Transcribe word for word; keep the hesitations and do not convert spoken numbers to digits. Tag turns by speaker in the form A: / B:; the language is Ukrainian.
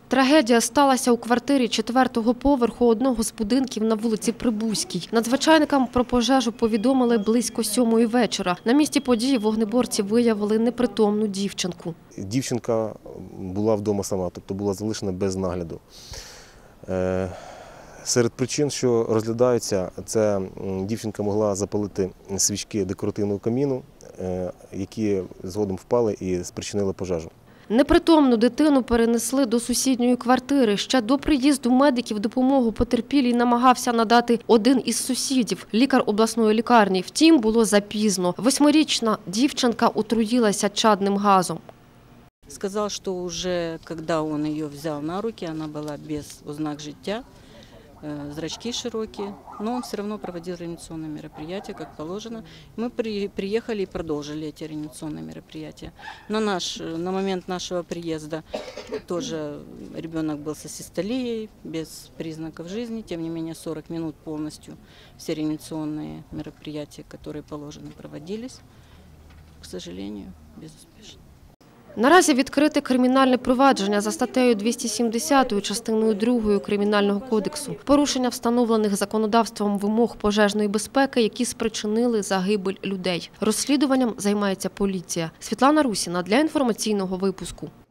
A: Трагедія сталася у квартирі четвертого поверху одного з будинків на вулиці Прибузькій. Надзвичайникам про пожежу повідомили близько сьомої вечора. На місці події вогнеборці виявили непритомну дівчинку.
B: Дівчинка була вдома сама, тобто була залишена без нагляду. Серед причин, що розглядаються, це дівчинка могла запалити свічки декоративного каміну, які згодом впали і спричинили пожежу.
A: Непритомну дитину перенесли до сусідньої квартири. Ще до приїзду медиків допомогу потерпілій намагався надати один із сусідів – лікар обласної лікарні. Втім, було запізно. Восьмирічна дівчинка отруїлася чадним газом.
C: Сказав, що вже коли він її взяв на руки, вона була без ознак життя. Зрачки широкие, но он все равно проводил реанимационные мероприятия, как положено. Мы при, приехали и продолжили эти реанимационные мероприятия. На, наш, на момент нашего приезда тоже ребенок был с асистолией, без признаков жизни. Тем не менее, сорок минут полностью все реанимационные мероприятия, которые положены, проводились. К сожалению, безуспешно.
A: Наразі відкрите кримінальне провадження за статтею двісті сімдесят частиною другою Кримінального кодексу. Порушення встановлених законодавством вимог пожежної безпеки, які спричинили загибель людей. Розслідуванням займається поліція. Світлана Русіна для інформаційного випуску.